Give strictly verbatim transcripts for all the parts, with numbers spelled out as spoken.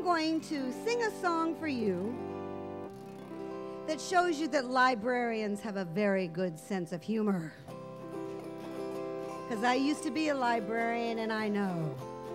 going to sing a song for you that shows you that librarians have a very good sense of humor. Because I used to be a librarian and I know.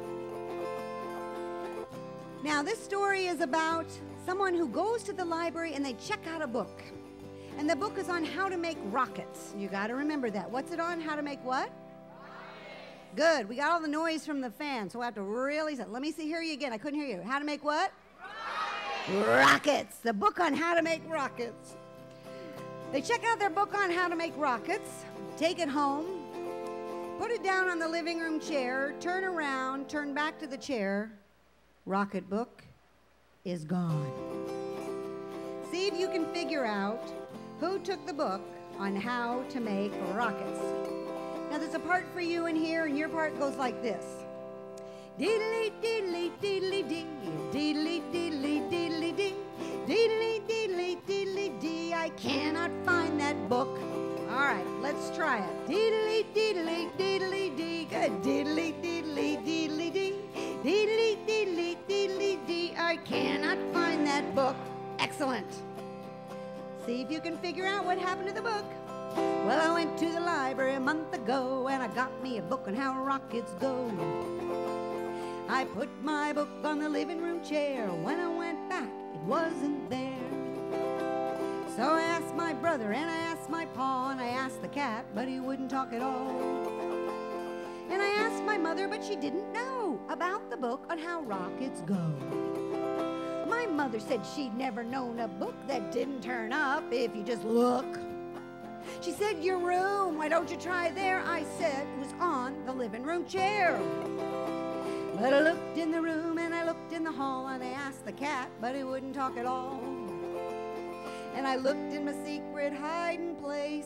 Now, this story is about someone who goes to the library and they check out a book. And the book is on how to make rockets. You got to remember that. What's it on? How to make what? Rockets. Good. We got all the noise from the fan, so I have to really... Let me see, hear you again. I couldn't hear you. How to make what? Rockets. Rockets. The book on how to make rockets. They check out their book on how to make rockets, take it home, put it down on the living room chair, turn around, turn back to the chair. Rocket book is gone. See if you can figure out who took the book on how to make rockets. Now there's a part for you in here, and your part goes like this. Diddly diddly diddly dee, diddly diddly diddly dee, diddly diddly diddly dee. I cannot find that book. All right, let's try it. Diddly diddly diddly dee, good. Diddly diddly diddly dee, diddly diddly diddly dee. I cannot find that book. Excellent. See if you can figure out what happened to the book. Well, I went to the library a month ago and I got me a book on how rockets go. I put my book on the living room chair. When I went back, it wasn't there. So I asked my brother and I asked my pa and I asked the cat, but he wouldn't talk at all. And I asked my mother, but she didn't know about the book on how rockets go. My mother said she'd never known a book that didn't turn up if you just look. She said, your room, why don't you try there? I said, it was on the living room chair. But I looked in the room and I looked in the hall and I asked the cat, but he wouldn't talk at all. And I looked in my secret hiding place.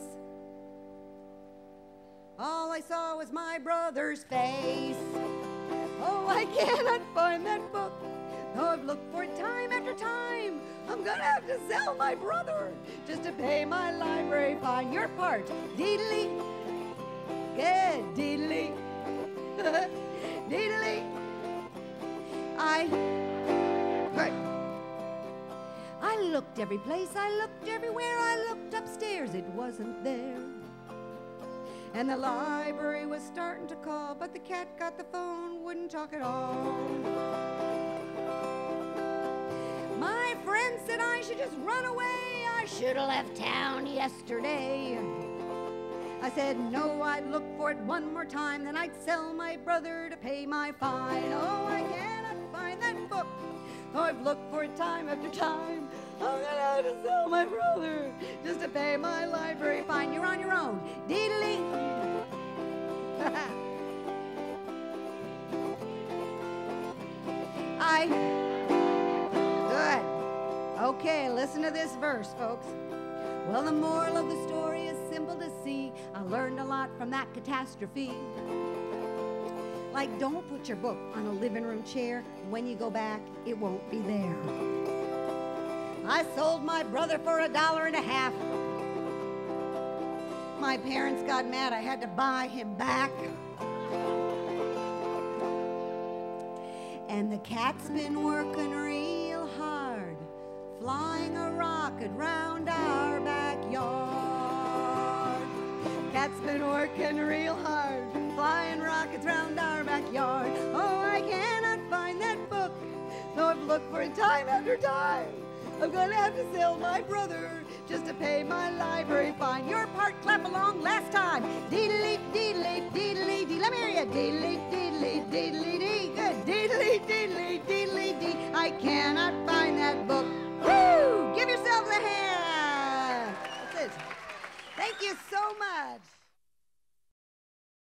All I saw was my brother's face. Oh, I cannot find that book. Though I've looked for it time after time. I'm gonna have to sell my brother just to pay my library fine. Your part, diddly. Good, diddly. Diddly. I, good. I looked every place, I looked everywhere, I looked upstairs, it wasn't there. And the library was starting to call, but the cat got the phone, wouldn't talk at all. My friend said I should just run away. I should have left town yesterday. I said no, I'd look for it one more time, then I'd sell my brother to pay my fine. Oh, I cannot find that book. Oh, I've looked for it time after time. I'm gonna have to sell my brother just to pay my library fine. You're on your own. Diddly. I... Good. Okay, listen to this verse, folks. Well, the moral of the story is simple to see. I learned a lot from that catastrophe. Like, don't put your book on a living room chair. When you go back, it won't be there. I sold my brother for a dollar and a half. My parents got mad. I had to buy him back. And the cat's been working real hard, flying a rocket round our backyard. Cat's been working real hard, flying rockets round our backyard. Oh, I cannot find that book, though I've looked for it time after time. I'm gonna have to sell my brother just to pay my library fine. Your part, clap along last time. Diddly, diddly, diddly, dee. Let me hear you. Diddly, diddly, diddly, dee. Good. Diddly, diddly, diddly, dee. I cannot